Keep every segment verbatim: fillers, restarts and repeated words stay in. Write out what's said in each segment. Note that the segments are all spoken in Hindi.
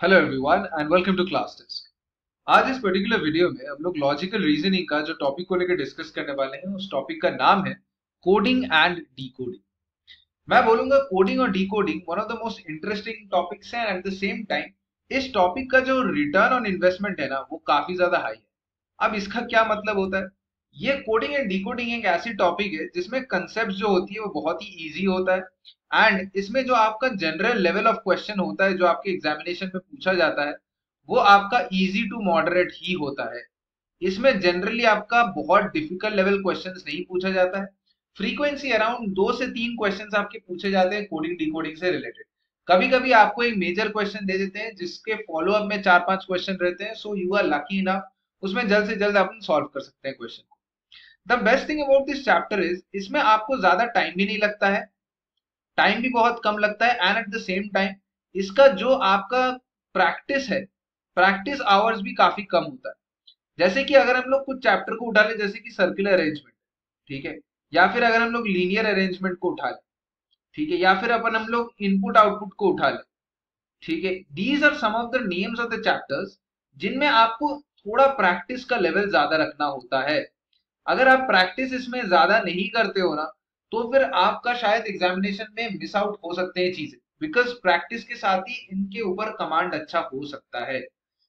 Hello everyone and welcome to class test. आज इस पर्टिकुलर वीडियो में हम लोग लॉजिकल रीजनिंग का जो टॉपिक को लेकर डिस्कस करने वाले हैं उस टॉपिक का नाम है कोडिंग एंड डीकोडिंग। मैं बोलूंगा कोडिंग और decoding one of the most interesting topics हैं एट द सेम टाइम इस टॉपिक का जो रिटर्न ऑन इन्वेस्टमेंट है ना वो काफी ज्यादा हाई है। अब इसका क्या मतलब होता है? ये कोडिंग एंड डीकोडिंग एक ऐसी टॉपिक है जिसमें कंसेप्ट जो होती है वो बहुत ही इजी होता है एंड इसमें जो आपका जनरल लेवल ऑफ क्वेश्चन होता है जो आपके एग्जामिनेशन में पूछा जाता है वो आपका इजी टू मॉडरेट ही होता है। इसमें जनरली आपका बहुत डिफिकल्ट लेवल क्वेश्चंस नहीं पूछा जाता है। फ्रीक्वेंसी अराउंड दो से तीन क्वेश्चंस आपके पूछे जाते हैं कोडिंग डीकोडिंग से रिलेटेड। कभी कभी आपको एक मेजर क्वेश्चन दे देते हैं जिसके फॉलो अप में चार पांच क्वेश्चन रहते हैं, so you are lucky enough उसमें जल्द से जल्द अपन सॉल्व कर सकते हैं क्वेश्चन को। The best thing about this chapter is इसमें आपको ज्यादा टाइम भी नहीं लगता है, टाइम भी बहुत कम लगता है and at the same time इसका जो आपका प्रैक्टिस है, प्रैक्टिस आवर्स भी काफी कम होता है। जैसे कि अगर हम लोग कुछ चैप्टर को उठा ले जैसे कि सर्कुलर अरेंजमेंट, ठीक है, या फिर अगर हम लोग लीनियर अरेंजमेंट को उठा ले, ठीक है, या फिर अपन हम लोग इनपुट आउटपुट को उठा ले, ठीक है, these are some of the names of the chapters जिनमें आपको थोड़ा प्रैक्टिस का लेवल ज्यादा रखना होता है। अगर आप प्रैक्टिस इसमें ज्यादा नहीं करते हो ना तो फिर आपका शायद एग्जामिनेशन में मिस आउट हो सकते हैं चीजें, बिकॉज प्रैक्टिस के साथ ही इनके ऊपर कमांड अच्छा हो सकता है।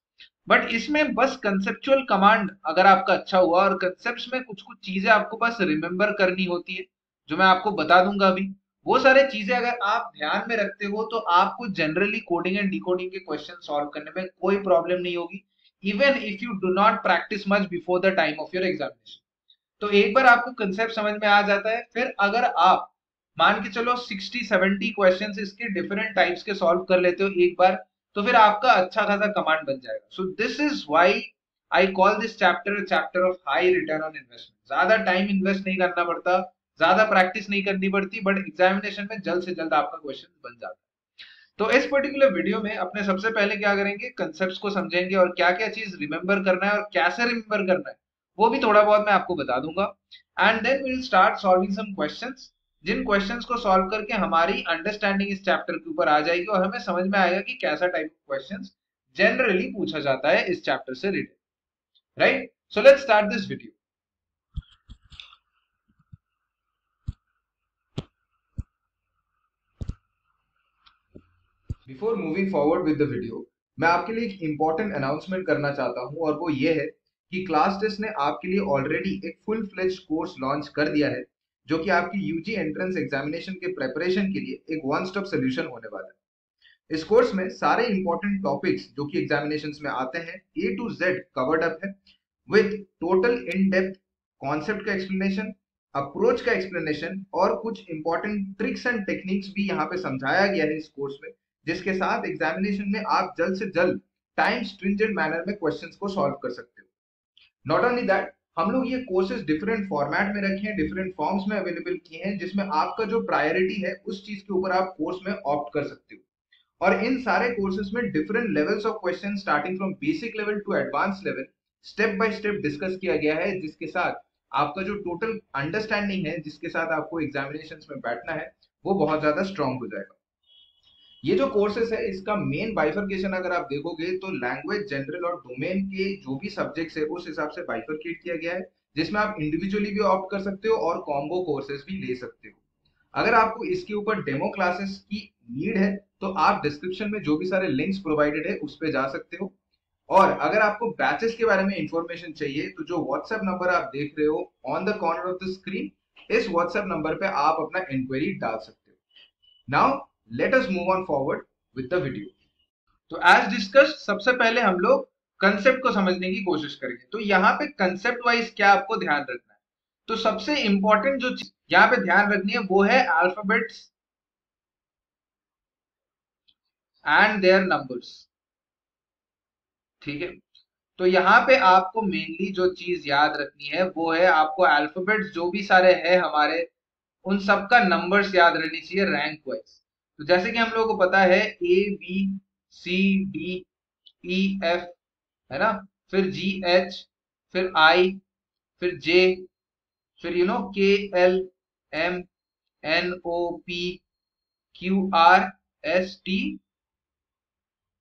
बट इसमें बस कंसेप्चुअल कमांड अगर आपका अच्छा हुआ और कंसेप्ट में कुछ कुछ चीजें आपको बस रिमेंबर करनी होती है जो मैं आपको बता दूंगा अभी, वो सारे चीजें अगर आप ध्यान में रखते हो तो आपको जनरली कोडिंग एंड डिकोडिंग के क्वेश्चन सॉल्व करने में कोई प्रॉब्लम नहीं होगी, even if you do not practice much before the time of your examination. तो एक बार आपको कंसेप्ट समझ में आ जाता है, फिर अगर आप मान के चलो सिक्सटी सेवेंटी क्वेश्चंस इसके डिफरेंट टाइप्स के सॉल्व कर लेते हो एक बार, तो फिर आपका अच्छा खासा कमांड बन जाएगा। So this is why I call this chapter chapter of high return on investment. ज्यादा टाइम इन्वेस्ट नहीं करना पड़ता, ज्यादा प्रैक्टिस नहीं करनी पड़ती, बट एग्जामिनेशन में जल्द से जल्द आपका क्वेश्चन बन जाता है। तो इस पर्टिकुलर वीडियो में अपने सबसे पहले क्या करेंगे, कंसेप्ट्स को समझेंगे और क्या क्या चीज रिमेंबर करना है और कैसे रिमेंबर करना है वो भी थोड़ा बहुत मैं आपको बता दूंगा। And then we will start solving some questions, जिन क्वेश्चंस को सॉल्व करके हमारी अंडरस्टैंडिंग इस चैप्टर के ऊपर आ जाएगी और हमें समझ में आएगा कि कैसा टाइप ऑफ क्वेश्चंस जनरली पूछा जाता है इस चैप्टर से related. Right, so let's start this video. Before moving forward with the video, मैं आपके लिए एक इंपॉर्टेंट अनाउंसमेंट करना चाहता हूं और वो ये है कि क्लास टेस्ट ने आपके लिए ऑलरेडी एक फुल फ्लेज कोर्स लॉन्च कर दिया है जो कि आपकी यूजी एंट्रेंस एग्जामिनेशन के प्रेपरेशन के लिए एक वन स्टॉप सोल्यूशन होने वाला है। इस कोर्स में सारे इंपॉर्टेंट टॉपिक्स जो कि एग्जामिनेशन में आते हैं A to Z covered up है, with total in depth concept का एक्सप्लेनेशन, अप्रोच का एक्सप्लेनेशन और कुछ इंपॉर्टेंट ट्रिक्स एंड टेक्निक्स भी यहाँ पे समझाया गया है इस कोर्स में, जिसके साथ एग्जामिनेशन में आप जल्द से जल्द टाइम स्ट्रिंजेंट मैनर में क्वेश्चंस को सॉल्व कर सकते हो। नॉट ओनली दैट, हम लोग ये कोर्सेज डिफरेंट फॉर्मेट में रखे हैं, डिफरेंट फॉर्म्स में अवेलेबल किए हैं, जिसमें आपका जो प्रायोरिटी है उस चीज के ऊपर आप कोर्स में ऑप्ट कर सकते हो। और इन सारे कोर्सेज में different levels of question starting from basic level to advance level step by step discuss किया गया है, जिसके साथ आपका जो टोटल अंडरस्टैंडिंग है जिसके साथ आपको एग्जामिनेशन में बैठना है वो बहुत ज्यादा स्ट्रांग हो जाएगा। ये जो कोर्सेस है इसका मेन बाइफर्केशन अगर आप देखोगे तो लैंग्वेज, जनरल और डोमेन के जो भी सब्जेक्ट्स है उस हिसाब से बाइफर्केट किया गया है, जिसमें आप इंडिविजुअली भी ऑप्ट कर सकते हो और कॉम्बो कोर्सेज भी ले सकते हो। अगर आपको इसके ऊपर डेमो क्लासेस की नीड है तो आप डिस्क्रिप्शन में जो भी सारे लिंक्स प्रोवाइडेड है उस पर जा सकते हो। और अगर आपको बैचेस के बारे में इंफॉर्मेशन चाहिए तो जो व्हाट्सएप नंबर आप देख रहे हो on the corner of the screen, इस व्हाट्सएप नंबर पे आप अपना इंक्वायरी डाल सकते हो। Now let us move on forward with the video. तो एज डिस्कस्ड सबसे पहले हम लोग कंसेप्ट को समझने की कोशिश करेंगे। तो यहाँ पे कंसेप्ट वाइज क्या आपको ध्यान रखना है, तो सबसे इंपॉर्टेंट जो चीज यहाँ पे ध्यान रखनी है वो है अल्फाबेट्स एंड देयर नंबर्स। ठीक है, तो यहाँ पे आपको मेनली जो चीज याद रखनी है वो है आपको अल्फाबेट्स जो भी सारे हैं हमारे उन सबका नंबर्स याद रहनी चाहिए रैंक वाइज। तो जैसे कि हम लोगों को पता है A B C D E F, है ना, फिर जी एच, फिर आई, फिर जे, फिर you know K L M N O P Q R S T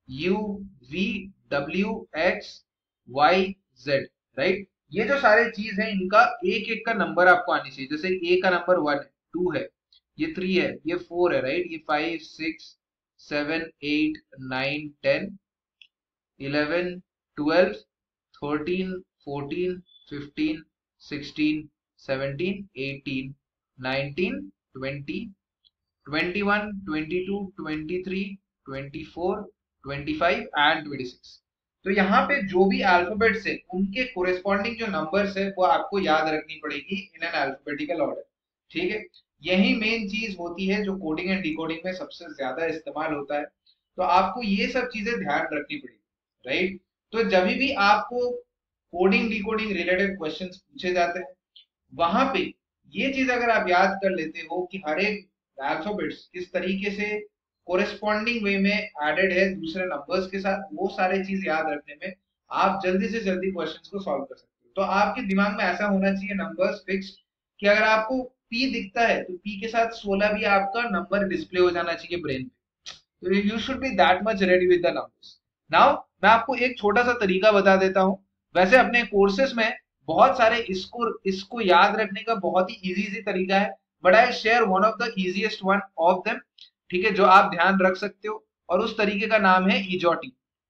U V W X Y Z, right. ये जो सारे चीज है इनका एक एक का नंबर आपको आनी चाहिए। जैसे ए का नंबर वन है, टू है, ये थ्री है, ये फोर है, राइट, ये five six seven eight nine ten eleven twelve thirteen fourteen fifteen sixteen seventeen eighteen nineteen twenty twenty one twenty two twenty three twenty four twenty five and twenty six. तो यहाँ पे जो भी अल्फाबेट्स है उनके कोरेस्पॉन्डिंग जो नंबर्स है वो आपको याद रखनी पड़ेगी इन एन अल्फाबेटिकल ऑर्डर, ठीक है। यही मेन चीज होती है जो कोडिंग एंड डिकोडिंग में सबसे ज्यादा इस्तेमाल होता है। तो आपको ये सब चीजें ध्यान रखनी पड़ेगी, राइट। तो जब भी आपको कोडिंग डिकोडिंग रिलेटेड क्वेश्चंस पूछे जाते हैं वहां पे ये चीज अगर आप याद कर लेते हो कि हर एक अल्फाबेट्स किस तरीके से कोरेस्पॉन्डिंग वे में एडेड है दूसरे नंबर्स के साथ, वो सारे चीज याद रखने में आप जल्दी से जल्दी क्वेश्चंस को सॉल्व कर सकते हो। तो आपके दिमाग में ऐसा होना चाहिए नंबर्स फिक्स कि अगर आपको पी दिखता है तो पी के साथ सोलह भी आपका नंबर डिस्प्ले हो जाना चाहिए ब्रेन पे। तो you should be that much ready with the numbers. Now मैं आपको एक छोटा सा तरीका बता देता हूं। वैसे अपने कोर्सेस में बहुत सारे इसको इसको याद रखने का बहुत ही इजी इजी तरीका है, but I share one of the easiest one of them, ठीक है, जो आप ध्यान रख सकते हो। और उस तरीके का नाम है ईजोटी,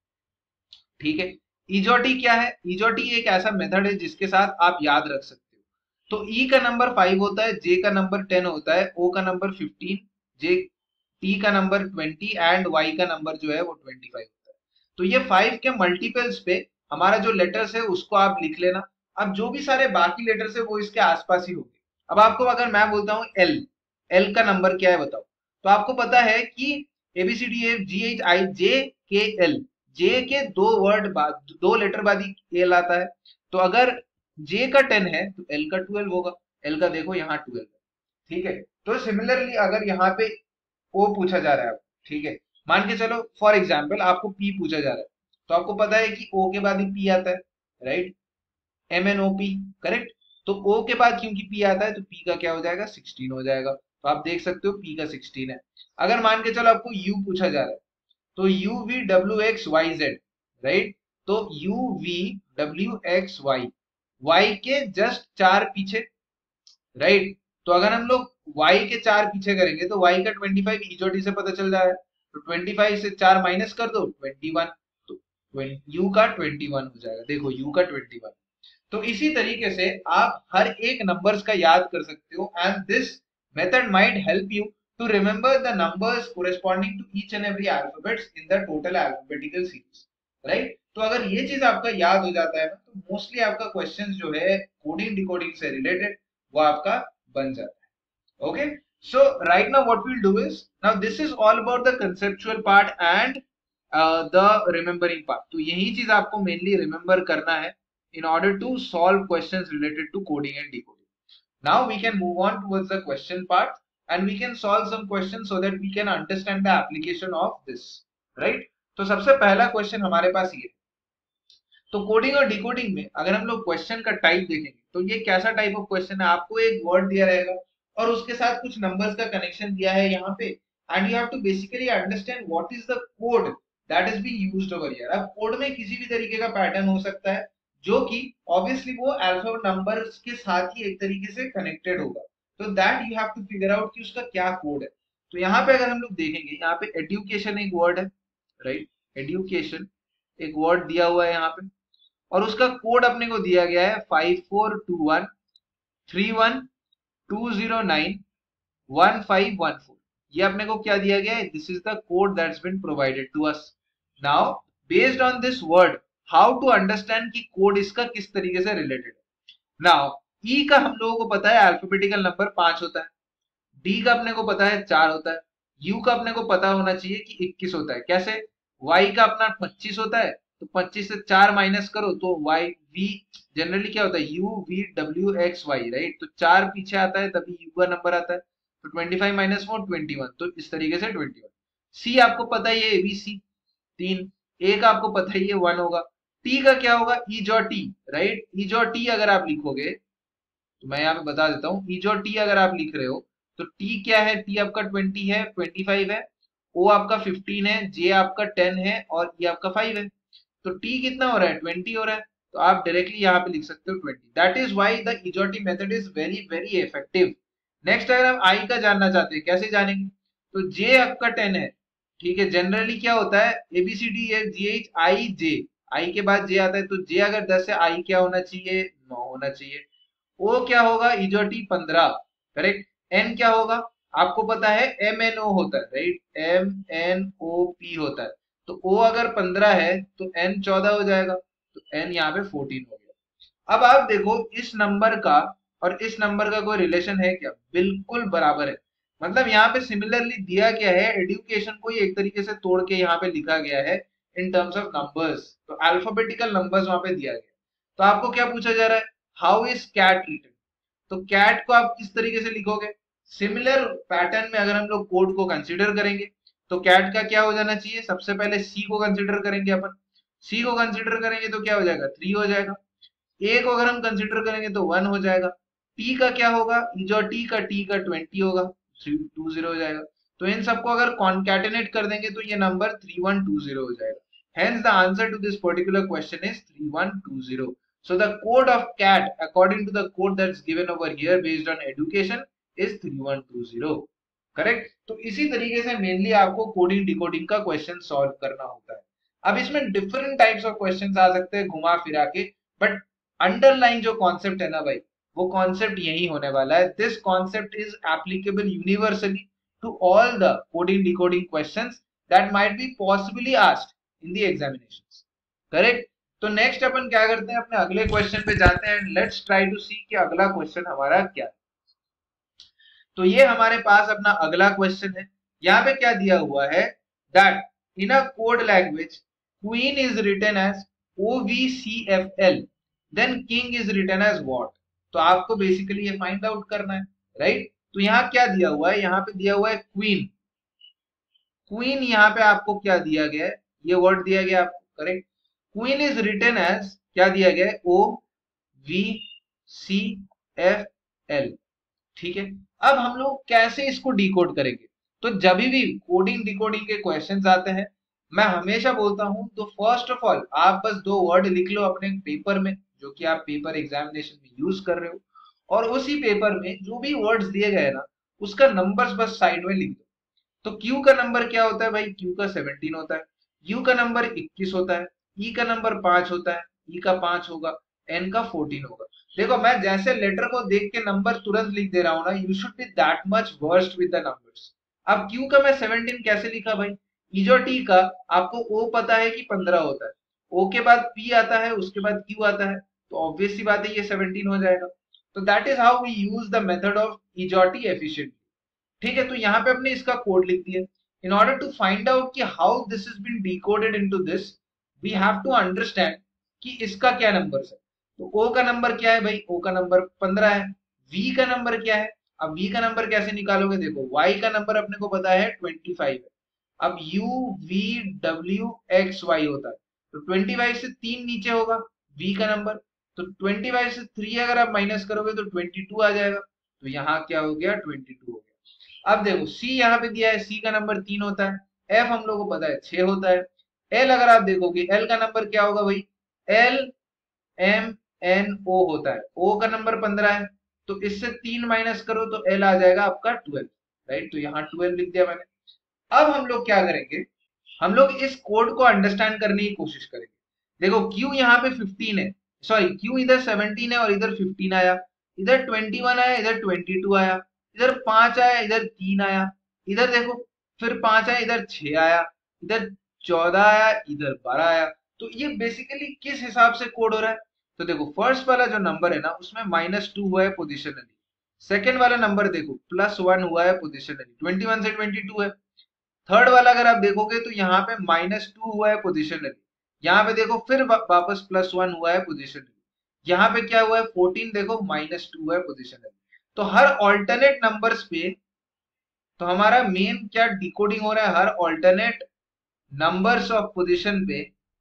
ठीक है। ईजोटी क्या है? ईजोटी एक ऐसा मेथड है जिसके साथ आप याद रख सकते हो। तो ई का नंबर फाइव होता है, जे का नंबर टेन होता है, ओ का नंबर फिफ्टीन, जे टी का नंबर ट्वेंटी एंड वाई का नंबर जो है वो ट्वेंटी फाइव होता है। तो ये फाइव के मल्टीपल्स पे हमारा जो लेटर्स है उसको आप लिख लेना। अब जो भी सारे बाकी लेटर्स है वो इसके आसपास ही होंगे। अब आपको अगर मैं बोलता हूँ एल, एल का नंबर क्या है बताओ, तो आपको पता है कि A B C D F G H I J K L, जे के दो वर्ड बाद दो लेटर बाद ही एल आता है। तो अगर जे का टेन है तो एल का ट्वेल्व होगा। एल का देखो यहाँ ट्वेल्व है, ठीक है। तो सिमिलरली अगर यहाँ पे ओ पूछा जा रहा है, ठीक है, मान के चलो फॉर एग्जाम्पल आपको पी पूछा जा रहा है, तो आपको पता है कि ओ के बाद ही पी आता है, right, M N O P, correct. तो ओ के बाद क्योंकि पी आता है तो पी का क्या हो जाएगा, सिक्सटीन हो जाएगा। तो आप देख सकते हो पी का सिक्सटीन है। अगर मान के चलो आपको यू पूछा जा रहा है, तो U V W X Y Z, right. तो U V W X Y, Y के जस्ट चार पीछे, राइट। तो अगर हम लोग y के चार पीछे करेंगे तो y का ट्वेंटी फाइव ईजोटी से पता चल रहा है। तो ट्वेंटी फाइव से चार माइनस कर दो, ट्वेंटी वन, तो u का ट्वेंटी वन हो जाएगा। देखो u का ट्वेंटी वन। तो इसी तरीके से आप हर एक नंबर्स का याद कर सकते हो and this method might help you to remember the numbers corresponding to each and every alphabets in the total alphabetical series, right. तो अगर ये चीज आपका याद हो जाता है तो मोस्टली आपका क्वेश्चन जो है कोडिंग डिकोडिंग से रिलेटेड वो आपका बन जाता है। Okay, so right now what we'll do is, now this is all about the conceptual part and uh, the remembering part। तो यही चीज आपको mainly remember करना है in order to solve questions related to coding and decoding। Now we can move on towards the question part and we can solve some questions so that we can understand the application of this, right। तो सबसे पहला question हमारे पास ये है। तो कोडिंग और डिकोडिंग में अगर हम लोग क्वेश्चन का टाइप देखेंगे तो ये कैसा टाइप ऑफ क्वेश्चन है, आपको एक वर्ड दिया रहेगा और उसके साथ कुछ नंबर्स का कनेक्शन दिया है यहाँ पे, and you have to basically understand what is the code that is being used over here. अब कोड में किसी भी तरीके का पैटर्न हो सकता है जो कि ऑब्वियसली वो अल्फाबेट नंबर्स के साथ ही एक तरीके से कनेक्टेड होगा। तो that you have to figure out कि उसका क्या कोड है। तो यहाँ पे अगर हम लोग देखेंगे, यहाँ पे एडुकेशन एक वर्ड है, राइट, एडुकेशन एक वर्ड दिया हुआ है यहाँ पे, और उसका कोड अपने को दिया गया है five four two one three one two zero nine one five one four. ये अपने को क्या दिया गया है, this is the code that's been provided to us. Now based on this word how to understand कि कोड इसका किस तरीके से रिलेटेड है। नाउ ई का हम लोगों को पता है अल्फाबेटिकल नंबर पांच होता है, डी का अपने को पता है चार होता है, यू का अपने को पता होना चाहिए कि इक्कीस होता है। कैसे, वाई का अपना पच्चीस होता है, तो पच्चीस से चार माइनस करो तो वाई वी जनरली क्या होता है, U V W X Y, right. तो चार पीछे आता है तभी यू का नंबर आता है, तो twenty five minus four twenty one, तो इस तरीके से ट्वेंटी वन। सी आपको पता है ये एबीसी तीन, ए का आपको पता है ये वन होगा, टी का क्या होगा, ई जो टी, राइट। ई जो टी अगर आप लिखोगे तो मैं यहाँ पे बता देता हूँ, ई जो टी अगर आप लिख रहे हो तो टी क्या है, टी आपका ट्वेंटी है, ट्वेंटी फाइव है, ओ आपका फिफ्टीन है, जे आपका टेन है और ये आपका फाइव है। तो टी कितना हो रहा है, ट्वेंटी हो रहा है। तो आप डायरेक्टली यहाँ पे लिख सकते हो twenty. That is why the EJOTY method is very very effective. Next अगर हम आई का जानना चाहते हैं, कैसे जानेंगे? तो जे आपका टेन है, ठीक है। जनरली क्या होता है, A B C D F G H I J, I के बाद जे आता है, तो जे अगर दस है, आई क्या होना चाहिए, नौ होना चाहिए। ओ क्या होगा, इजोटी पंद्रह, करेक्ट। एन क्या होगा, आपको पता है एम एन ओ होता है, right, M N O P होता है। तो ओ अगर पंद्रह है तो एन चौदह हो जाएगा, तो एन यहाँ पे फोर्टीन हो गया। अब आप देखो इस नंबर का और इस नंबर का कोई रिलेशन है क्या? बिल्कुल बराबर है। मतलब यहाँ पे सिमिलरली दिया गया है, एडुकेशन को ही एक तरीके से तोड़ के यहाँ पे लिखा गया है इन टर्म्स ऑफ नंबर्स। तो अल्फाबेटिकल नंबर्स वहां पे दिया गया। तो आपको क्या पूछा जा रहा है, हाउ इज कैट रिटन? तो कैट को आप किस तरीके से लिखोगे? सिमिलर पैटर्न में अगर हम लोग कोड को कंसीडर करेंगे तो कैट का क्या हो जाना चाहिए, सबसे पहले सी को कंसीडर करेंगे अपन। सी को कंसीडर करेंगे तो क्या हो जाएगा, थ्री हो जाएगा। ए को अगर हम कंसीडर करेंगे तो वन हो जाएगा। टी का क्या होगा, जो टी का टी का ट्वेंटी होगा, थ्री टू जीरो हो जाएगा। तो इन सबको अगर कॉन्कैटिनेट कर देंगे तो ये number three one two zero हो जाएगा। Hence the answer to this particular question is three one two zero. So the code of cat according to the code that's given over here based on education is three one two zero. Correct. तो इसी तरीके से मेनली आपको कोडिंग डिकोडिंग का क्वेश्चन सॉल्व करना होता है। अब इसमें डिफरेंट टाइप्स ऑफ क्वेश्चंस आ सकते हैं घुमा फिरा के, बट अंडरलाइन जो कॉन्सेप्ट है ना भाई, वो कॉन्सेप्ट यही होने वाला है। This concept is applicable universally to all the coding decoding questions that might be possibly asked in the examinations, correct. तो नेक्स्ट अपन क्या करते हैं, अपने अगले क्वेश्चन पे जाते हैं। लेट्स ट्राई टू सी कि अगला क्वेश्चन हमारा क्या है। तो ये हमारे पास अपना अगला क्वेश्चन है। यहाँ पे क्या दिया हुआ है, that in a code language queen is written as O V C F L, then king is written as what. तो आपको बेसिकली ये फाइंड आउट करना है, राइट। तो यहाँ क्या दिया हुआ है, यहाँ पे दिया हुआ है क्वीन। क्वीन यहाँ पे आपको क्या दिया गया है, ये वर्ड दिया गया आपको, correct. Queen is written as क्या दिया गया है, O V C F L, ठीक है। अब हम लोग कैसे इसको डिकोड करेंगे? तो जब भी कोडिंग डिकोडिंग के क्वेश्चंस आते हैं, मैं हमेशा बोलता हूं, तो फर्स्ट ऑफ ऑल आप बस दो वर्ड लिख लो अपने पेपर में, जो कि आप पेपर एग्जामिनेशन में यूज कर रहे हो, और उसी पेपर में जो भी वर्ड्स दिए गए ना, उसका नंबर्स बस साइड में लिख दो। तो Q का नंबर क्या होता है भाई, Q का सेवनटीन होता है, U का नंबर इक्कीस होता है, E का नंबर पांच होता है, E का पांच होगा, N का फोर्टीन होगा। देखो मैं जैसे लेटर को देख के नंबर तुरंत लिख दे रहा हूं ना, you should be that much versed with the numbers. अब Q का मैं सेवनटीन कैसे लिखा भाई, E जो T का आपको O पता है कि पंद्रह होता है, O के बाद P आता है, उसके बाद Q आता है, तो ऑब्वियस सी बात है ये सेवनटीन हो जाएगा। तो that is how we use the method of EJOTY efficiently, ठीक है। तो यहाँ पे हमने इसका कोड लिख दिया। In order to find out कि how this is been decoded into this, we have to understand कि इसका क्या नंबर है। तो O का नंबर क्या है भाई, O का नंबर पंद्रह है। V का नंबर क्या है, अब V का नंबर कैसे निकालोगे, देखो Y का नंबर अपने को पता है पच्चीस है। अब U V W X Y होता है, तो पच्चीस से तीन नीचे होगा V का नंबर, तो पच्चीस से तीन अगर आप माइनस करोगे तो बाईस आ जाएगा। तो यहाँ क्या हो गया, बाईस हो गया। अब देखो C यहाँ पे दिया है, C का नंबर तीन होता है, F हम लोग को पता है छह होता है। L अगर आप देखोगे, L का नंबर क्या होगा भाई, L M N O होता है, O का नंबर पंद्रह है, तो इससे तीन माइनस करो तो L आ जाएगा आपका ट्वेल्व, राइट। तो यहाँ ट्वेल्व लिख दिया मैंने। अब हम लोग क्या करेंगे, हम लोग इस कोड को अंडरस्टैंड करने की कोशिश करेंगे। देखो Q यहाँ पे फिफ्टीन है, सॉरी Q इधर सेवनटीन है और इधर फिफ्टीन आया, इधर ट्वेंटी वन आया, इधर ट्वेंटी टू आया, इधर पांच आया, इधर तीन आया, इधर देखो फिर पांच आया, इधर छह आया, इधर चौदह आया, इधर बारह आया। तो ये बेसिकली किस हिसाब से कोड हो रहा है, तो देखो फर्स्ट वाला जो नंबर है ना, उसमें माइनस टू हुआ है पोजिशनली। सेकेंड वाला नंबर देखो प्लस वन हुआ है पोजिशनली, ट्वेंटी वन से ट्वेंटी टू है। थर्ड वाला अगर आप देखोगे तो यहाँ पे माइनस टू हुआ है पोजिशनली, यहाँ पे देखो फिर वापस प्लस वन हुआ है पोजिशनली, यहाँ पे क्या हुआ है फोर्टीन, देखो माइनस टू हुआ है पोजिशनली। तो हर ऑल्टरनेट नंबर्स पे तो हमारा मेन क्या डिकोडिंग हो रहा है, हर ऑल्टरनेट नंबर्स ऑफ पोजिशन पे,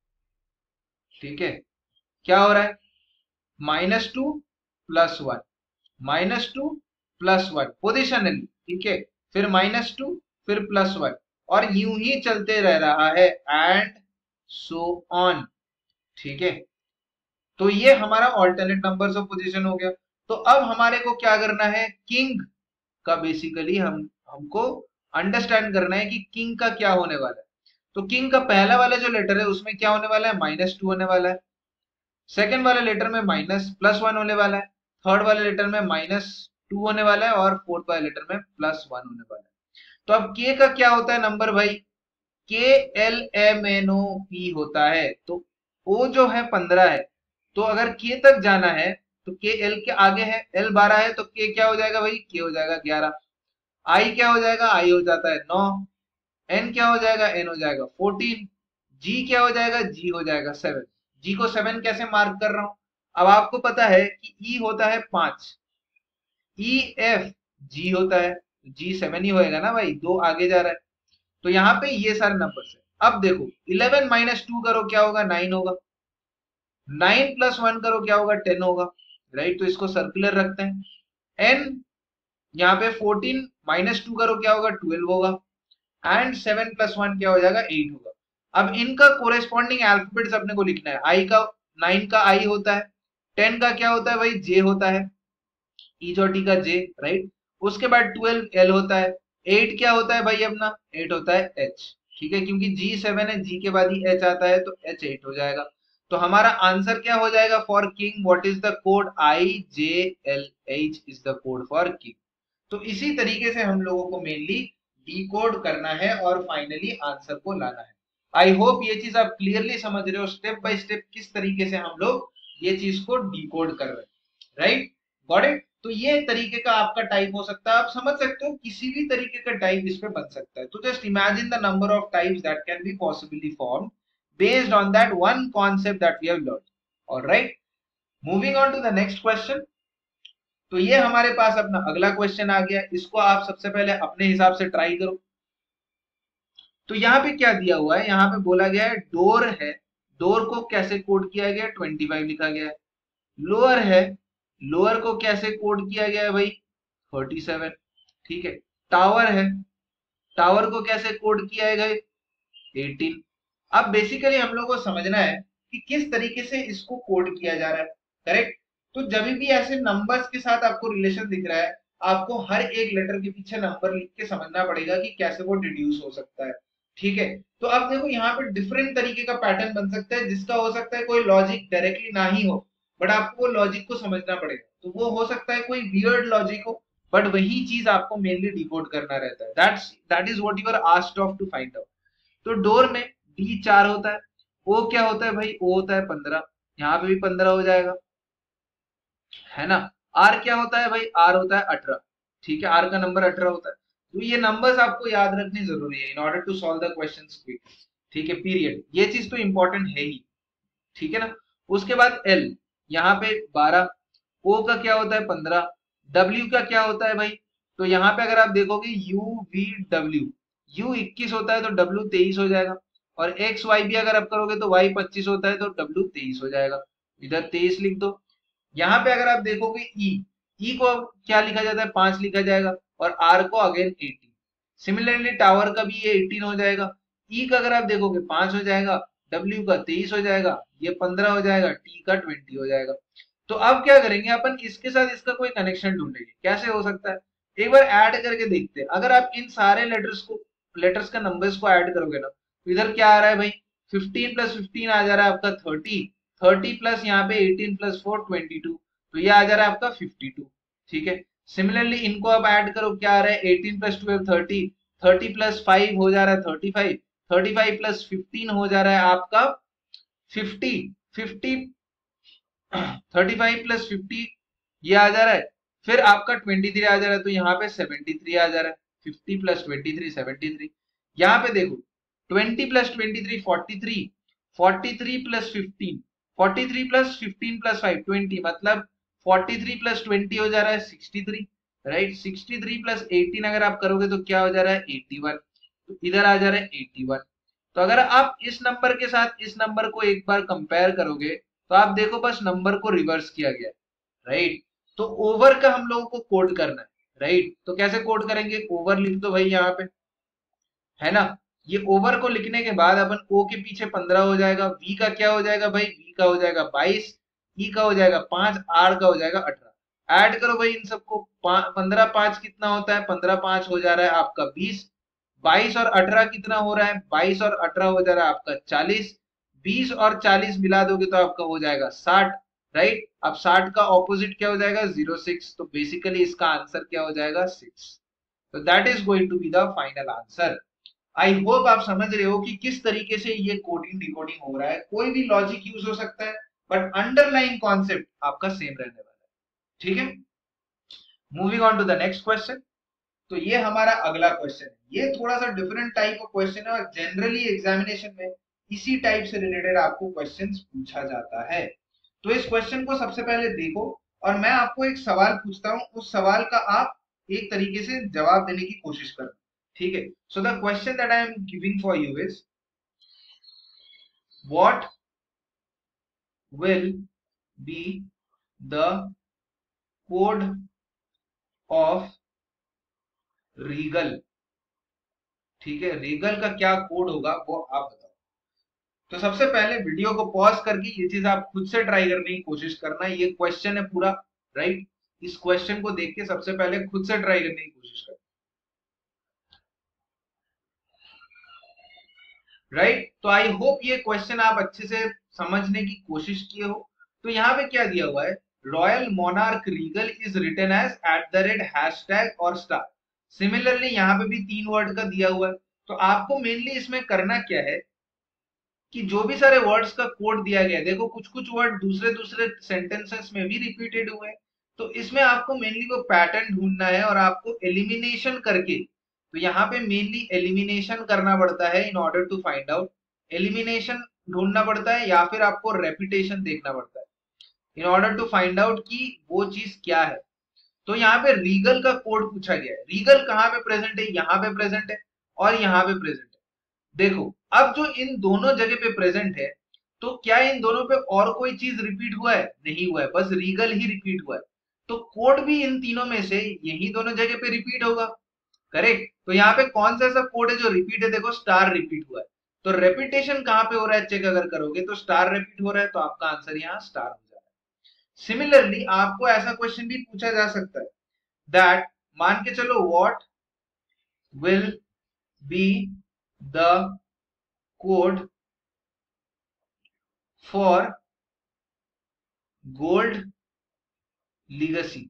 ठीक है, क्या हो रहा है, minus two plus one, minus two plus one positionally, ठीक है, फिर माइनस टू फिर प्लस वन, और यूं ही चलते रह रहा है एंड सो ऑन। ठीक है, तो ये हमारा ऑल्टरनेट नंबर्स ऑफ पोजीशन हो गया। तो अब हमारे को क्या करना है, किंग का बेसिकली हम हमको अंडरस्टैंड करना है कि किंग का क्या होने वाला है। तो किंग का पहला वाला जो लेटर है उसमें क्या होने वाला है, माइनस टू होने वाला है। सेकंड वाले लेटर में माइनस प्लस वन होने वाला है। थर्ड वाले लेटर में माइनस टू होने वाला है और फोर्थ वाले लेटर में प्लस वन होने वाला है। तो अब के का क्या होता है नंबर भाई, K L M N O P होता है। तो ओ जो है पंद्रह है, तो अगर के तक जाना है तो के एल के आगे है, एल बारह है तो के क्या हो जाएगा भाई, के हो जाएगा ग्यारह। आई क्या हो जाएगा, आई हो जाता है नौ। एन क्या हो जाएगा, एन हो जाएगा फोर्टीन। जी क्या हो जाएगा, जी हो जाएगा सेवन। जी को सेवन कैसे मार्क कर रहा हूं, अब आपको पता है कि ई होता है पांच, ई एफ जी होता है, जी सेवन ही होएगा ना भाई, दो आगे जा रहा है। तो यहाँ पे ये सारे नंबर्स है। अब देखो इलेवन माइनस टू करो क्या होगा, नाइन होगा। नाइन प्लस वन करो क्या होगा, टेन होगा। राइट, तो इसको सर्कुलर रखते हैं। एन यहाँ पे फोर्टीन माइनस टू करो क्या होगा, ट्वेल्व होगा। एंड सेवन प्लस वन क्या हो जाएगा, एट होगा। अब इनका कोरेस्पॉन्डिंग अल्फाबेट्स अपने को लिखना है। आई का, नाइन का आई होता है, टेन का क्या होता है भाई, जे होता है, ई चोटी का जे। राइट, उसके बाद ट्वेल्व एल होता है। एट क्या होता है भाई अपना, एट होता है एच। ठीक है, क्योंकि जी सेवन है, जी के बाद ही एच आता है तो एच एट हो जाएगा। तो हमारा आंसर क्या हो जाएगा for king, what is the code, I J L H is the code for king. तो इसी तरीके से हम लोगों को मेनली डिकोड करना है और फाइनली आंसर को लाना है। आई होप ये चीज आप क्लियरली समझ रहे हो, स्टेप बाय स्टेप किस तरीके से हम लोग ये चीज को डिकोड कर रहे हैं। Right, got it. तो ये तरीके का आपका टाइप हो सकता है, आप समझ सकते हो किसी भी तरीके का टाइप इस पे बन सकता है। तो just imagine the number of types that can be possibly form based on that one concept that we have learn. Alright, moving on to the next question. तो ये हमारे पास अपना अगला क्वेश्चन आ गया, इसको आप सबसे पहले अपने हिसाब से ट्राई करो। तो यहाँ पे क्या दिया हुआ है, यहाँ पे बोला गया है डोर है, डोर को कैसे कोड किया गया है, ट्वेंटी फाइव लिखा गया है। लोअर है, लोअर को कैसे कोड किया गया है भाई, थर्टी सेवन। ठीक है, टावर है, टावर को कैसे कोड किया है भाई, एटीन। अब बेसिकली हम लोग को समझना है कि किस तरीके से इसको कोड किया जा रहा है। करेक्ट, तो जब भी ऐसे नंबर्स के साथ आपको रिलेशन दिख रहा है, आपको हर एक लेटर के पीछे नंबर लिख के समझना पड़ेगा कि कैसे वो डिड्यूस हो सकता है। ठीक है, तो अब देखो यहाँ पे डिफरेंट तरीके का पैटर्न बन सकता है, जिसका हो सकता है कोई लॉजिक डायरेक्टली ना ही हो, बट आपको वो लॉजिक को समझना पड़ेगा। तो वो हो सकता है कोई वियर्ड लॉजिक हो, बट वही चीज आपको मेनली डिकोड करना रहता है। That's that is what you are asked of to find out. तो डोर में डी चार होता है, ओ क्या होता है भाई, ओ होता है पंद्रह, यहाँ पे भी पंद्रह हो जाएगा, है ना। आर क्या होता है भाई, आर होता है अठारह। ठीक है, आर का नंबर अठारह होता है। तो ये नंबर्स आपको याद रखनी जरूरी है in order to solve the questions quick. ठीक है, पीरियड, ये चीज तो इंपॉर्टेंट है ही। ठीक है ना। उसके बाद एल, यहाँ पे बारह, ओ का क्या होता है पंद्रह, डब्ल्यू का क्या होता है भाई, तो यहाँ पे अगर आप देखोगे यू वी डब्ल्यू, यू इक्कीस होता है तो डब्ल्यू तेईस हो जाएगा। और एक्स वाई भी अगर आप करोगे तो वाई पच्चीस होता है तो डब्ल्यू तेईस हो जाएगा। इधर तेईस लिख दो। यहाँ पे अगर आप देखोगे ई, ई को क्या लिखा जाता है, पांच लिखा जाएगा, और आर को अगेन एटीन। सिमिलरली टावर का भी ये एटीन हो जाएगा। ई का अगर आप देखोगे पांच हो जाएगा, डब्ल्यू का तेईस हो जाएगा, ये पंद्रह हो जाएगा, टी का ट्वेंटी हो जाएगा। तो अब क्या करेंगे अपन, इसके साथ इसका कोई कनेक्शन ढूंढेंगे, कैसे हो सकता है, एक बार ऐड करके देखते हैं। अगर आप इन सारे लेटर्स को, लेटर्स का नंबर्स को ऐड करोगे ना, तो इधर क्या आ रहा है भाई, फिफ्टीन प्लस फिफ्टीन आ जा रहा है आपका थर्टी, थर्टी प्लस यहाँ पे eighteen plus four twenty two, तो ये आ जा रहा है आपका फिफ्टी टू। ठीक है, सिमिलरली इनको आप ऐड करो, क्या आ रहा है, eighteen plus twelve thirty, thirty plus five हो जा रहा है thirty five, thirty five plus fifteen हो जा रहा है आपका fifty, fifty, thirty five plus fifty ये आ जा रहा है, फिर आपका ट्वेंटी थ्री आ जा रहा है, तो यहाँ पे सेवेंटी थ्री आ जा रहा है, fifty plus twenty three seventy three. यहाँ पे देखो twenty plus twenty three forty three, forty three plus fifteen, forty three plus fifteen plus five twenty, मतलब फोर्टी थ्री प्लस ट्वेंटी हो जा रहा है sixty three. Right, sixty three plus eighteen अगर आप करोगे तो क्या हो जा रहा है, एटी वन। तो इधर आ जा रहा है एटी वन। तो अगर आप इस नंबर के साथ इस नंबर को एक बार कंपेयर करोगे तो आप देखो बस नंबर को रिवर्स किया गया है। राइट, तो ओवर का हम लोगों को कोड करना है। राइट, तो कैसे कोड करेंगे, ओवर लिख दो भाई यहाँ पे, है ना। ये ओवर को लिखने के बाद अपन ओ के पीछे पंद्रह हो जाएगा, वी का क्या हो जाएगा भाई, वी का हो जाएगा बाईस, ई का हो जाएगा पांच, आर का हो जाएगा अठारह। ऐड करो भाई इन सबको, पंद्रह पांच कितना होता है, पंद्रह पांच हो जा रहा है आपका बीस, बाईस और अठारह कितना हो रहा है, बाईस और अठारह हो जा रहा है आपका चालीस, बीस और चालीस मिला दोगे तो आपका हो जाएगा साठ, राइट। अब साठ का ऑपोजिट क्या हो जाएगा, जीरो सिक्स, तो बेसिकली इसका आंसर क्या हो जाएगा, सिक्स। तो that is going to be the final answer. I hope आप समझ रहे हो कि किस तरीके से ये कोडिंग डिकोडिंग हो रहा है। कोई भी लॉजिक यूज हो सकता है, बट अंडरलाइन कॉन्सेप्ट आपका सेम रहने वाला है, ठीक है। Moving on to the next question. तो ये हमारा अगला क्वेश्चन है, ये थोड़ा सा डिफरेंट टाइप ऑफ क्वेश्चन है और जनरली एग्जामिनेशन में इसी टाइप से रिलेटेड आपको क्वेश्चंस पूछा जाता है। तो इस क्वेश्चन को सबसे पहले देखो और मैं आपको एक सवाल पूछता हूं, उस सवाल का आप एक तरीके से जवाब देने की कोशिश करना, ठीक है। So the question that I am giving for you is, what will be the code of regal, ठीक है। रीगल का क्या कोड होगा वो आप बताओ। तो सबसे पहले वीडियो को पॉज करके ये चीज आप खुद से ट्राई करने की कोशिश करना। ये क्वेश्चन है पूरा, राइट। इस क्वेश्चन को देख के सबसे पहले खुद से ट्राई करने की कोशिश करना, राइट। तो आई होप ये क्वेश्चन आप अच्छे से समझने की कोशिश किए हो। तो यहाँ पे क्या दिया हुआ है, royal monarch regal is written as at the rate hashtag और स्टार। सिमिलरली यहाँ पे भी तीन वर्ड का दिया हुआ है। तो आपको मेनली इसमें करना क्या है कि जो भी सारे वर्ड्स का कोड दिया गया है, देखो कुछ कुछ वर्ड दूसरे दूसरे सेंटेंसेस में भी रिपीटेड हुए हैं। तो इसमें आपको मेनली वो पैटर्न ढूंढना है और आपको एलिमिनेशन करके, तो यहाँ पे मेनली एलिमिनेशन करना पड़ता है in order to find out. Elimination ढूंढना पड़ता है या फिर आपको रेपिटेशन देखना पड़ता है in order to find out कि वो चीज क्या है। तो यहाँ पे रीगल का कोड पूछा गया है। रीगल कहाँ पे प्रेजेंट है, यहाँ पे प्रेजेंट है और यहाँ पे प्रेजेंट है। देखो अब जो इन दोनों जगह पे प्रेजेंट है, तो क्या इन दोनों पे और कोई चीज रिपीट हुआ है, नहीं हुआ है, बस रीगल ही रिपीट हुआ है। तो कोड भी इन तीनों में से यही दोनों जगह पे रिपीट होगा, करेक्ट। तो यहाँ पे कौन सा ऐसा कोड है जो रिपीट है, देखो स्टार रिपीट हुआ है। तो रेपिटेशन कहाँ पे हो रहा है चेक अगर करोगे तो स्टार रिपीट हो रहा है, तो आपका आंसर यहाँ स्टार हो जाएगा। सिमिलरली आपको ऐसा क्वेश्चन भी पूछा जा सकता है दैट, मान के चलो what will be the code for gold legacy.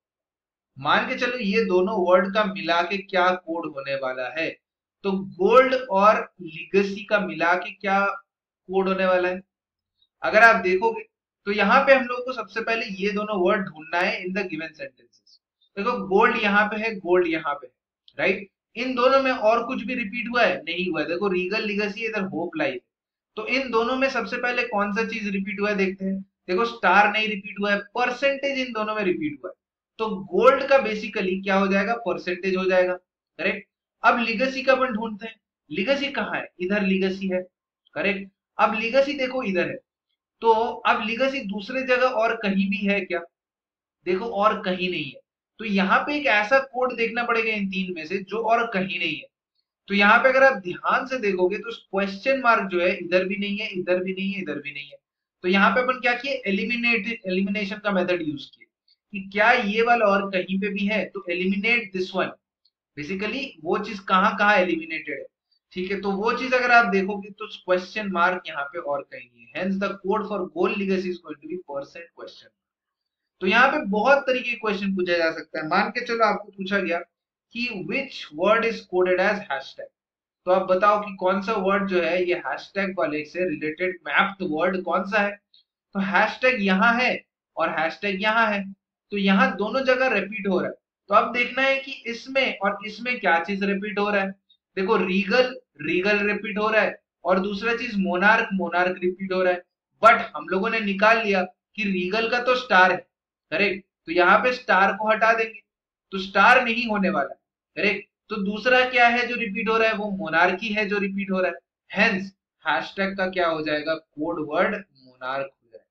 मान के चलो ये दोनों वर्ड का मिला के क्या कोड होने वाला है, तो गोल्ड और लीगेसी का मिला के क्या कोड होने वाला है। अगर आप देखोगे तो यहाँ पे हम लोग को सबसे पहले ये दोनों वर्ड ढूंढना है इन द गिवन सेंटेंसेस। देखो गोल्ड यहाँ पे है, गोल्ड यहाँ पे है, राइट। इन दोनों में और कुछ भी रिपीट हुआ है, नहीं हुआ है। देखो रीगल लीगेसी, इधर होप लाइफ। तो इन दोनों में सबसे पहले कौन सा चीज रिपीट हुआ है देखते हैं। देखो स्टार नहीं रिपीट हुआ है, परसेंटेज इन दोनों में रिपीट हुआ है। तो गोल्ड का बेसिकली क्या हो जाएगा, परसेंटेज हो जाएगा, करेक्ट। अब लीगेसी का अपन ढूंढते हैं, लीगेसी कहाँ है, इधर लीगेसी है, करेक्ट। अब लीगेसी देखो इधर है, तो अब लीगेसी दूसरे जगह और कहीं भी है क्या, देखो और कहीं नहीं है। तो यहाँ पे एक ऐसा कोड देखना पड़ेगा इन तीन में से जो और कहीं नहीं है। तो यहाँ पे अगर आप ध्यान से देखोगे तो क्वेश्चन मार्क जो है इधर भी नहीं है, इधर भी नहीं है, इधर भी नहीं है। तो यहाँ पे अपन क्या किए, एलिमिनेट एलिमिनेशन का मेथड यूज किए कि क्या ये वाला और कहीं पे भी है, तो एलिमिनेट दिस वन। बेसिकली वो चीज कहाँ कहाँ एलिमिनेटेड है, ठीक है। तो वो चीज अगर आप देखोगे तो क्वेश्चन मार्क यहाँ पे और कहीं नहीं है। Hence the code for gold legacy is going to be percent question. तो यहाँ पे बहुत तरीके के क्वेश्चन पूछा जा सकता है। मान के चलो आपको पूछा गया कि which word is coded as hashtag, तो आप बताओ कि कौन सा वर्ड जो है ये हैशटैग वाले से रिलेटेड मैप्ड वर्ड कौन सा है। तो हैशटैग यहाँ है और हैशटैग यहाँ है, तो यहाँ दोनों जगह रिपीट हो रहा है। तो अब देखना है कि इसमें और इसमें क्या चीज रिपीट हो रहा है। देखो रीगल रीगल रिपीट हो रहा है और दूसरा चीज मोनार्क मोनार्क रिपीट हो रहा है। बट हम लोगों ने निकाल लिया कि रीगल का तो स्टार है, करेक्ट। तो यहाँ पे स्टार को हटा देंगे तो स्टार नहीं होने वाला, करेक्ट। तो दूसरा क्या है जो रिपीट हो रहा है, वो मोनार्की है जो रिपीट हो रहा है। हेंस हैशटैग का क्या हो जाएगा, कोड वर्ड मोनार्क हो जाएगा।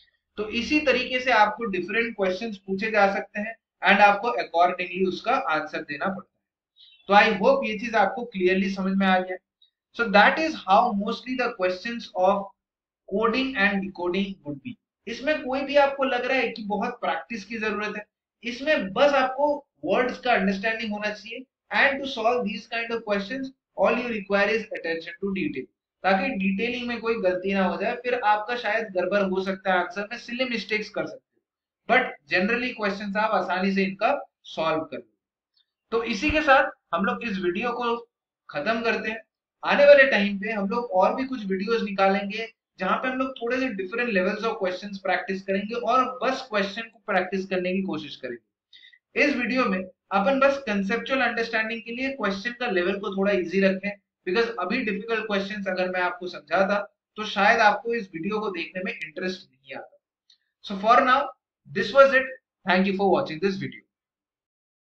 तो इसी तरीके से आपको डिफरेंट क्वेश्चंस पूछे जा सकते हैं एंड आपको अकॉर्डिंगली उसका आंसर देना पड़ता है। तो आई होप ये चीज आपको क्लियरली समझ में आ गया। So that is how mostly the questions of coding and decoding would be. इसमें कोई भी आपको लग रहा है कि बहुत प्रैक्टिस की जरूरत है, इसमें बस आपको वर्ड्स का अंडरस्टैंडिंग होना चाहिए। And to solve these kind of questions all you require is attention to detail, ताकि डिटेलिंग में कोई गलती ना हो जाए, फिर आपका शायद गड़बड़ हो सकता है, आंसर में सिली मिस्टेक्स कर सकते हो, बट जनरली क्वेश्चंस आप आसानी से इनका सॉल्व कर लो। तो इसी के साथ हम लोग इस वीडियो को खत्म करते हैं। आने वाले टाइम पे हम लोग और भी कुछ वीडियोस निकालेंगे जहां पे हम लोग थोड़े से different levels of questions practice करेंगे और बस क्वेश्चन को प्रैक्टिस करने की कोशिश करेंगे। इस वीडियो में अपन बस कंसेप्चुअल अंडरस्टैंडिंग के लिए क्वेश्चन का लेवल को थोड़ा इजी रखें, बिकॉज अभी डिफिकल्ट क्वेश्चंस अगर मैं आपको समझाता तो शायद आपको इस वीडियो को देखने में इंटरेस्ट नहीं आता। So for now this was it, thank you for watching this video.